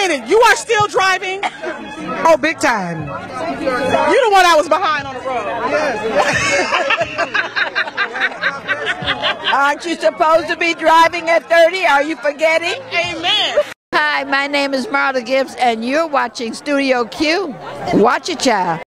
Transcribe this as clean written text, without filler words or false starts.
minute. You are still driving? Oh, big time. You're the one I was behind on the road. Aren't you supposed to be driving at 30? Are you forgetting? Amen. Hi, my name is Marla Gibbs, and you're watching Studio Q. Watch it, child.